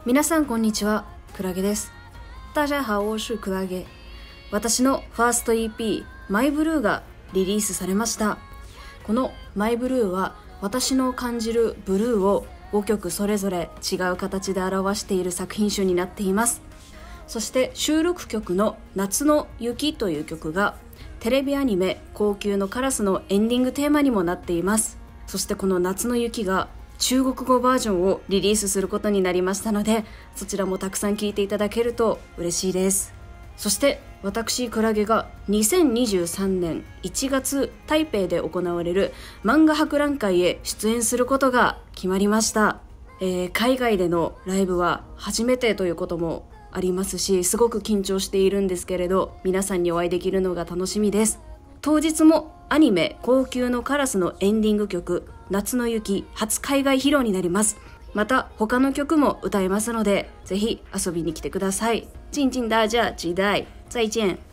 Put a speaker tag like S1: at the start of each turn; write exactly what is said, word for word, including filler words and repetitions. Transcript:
S1: 皆さんこんにちは、クラゲです。大家好，我是クラゲ。私のファースト イーピー マイブルーがリリースされました。このマイブルーは私の感じるブルーをごきょくそれぞれ違う形で表している作品集になっています。そして収録曲の夏の雪という曲がテレビアニメ高級のカラスのエンディングテーマにもなっています。そしてこの夏の雪が中国語バージョンをリリースすることになりましたので、そちらもたくさん聴いていただけると嬉しいです。そして私クラゲがにせんにじゅうさんねんいちがつ台北で行われる漫画博覧会へ出演することが決まりました。えー、海外でのライブは初めてということもありますし、すごく緊張しているんですけれど、皆さんにお会いできるのが楽しみです。当日もアニメ高級のカラスのエンディング曲夏の雪初海外披露になります。また他の曲も歌えますので、ぜひ遊びに来てください。敬请大家期待。再见。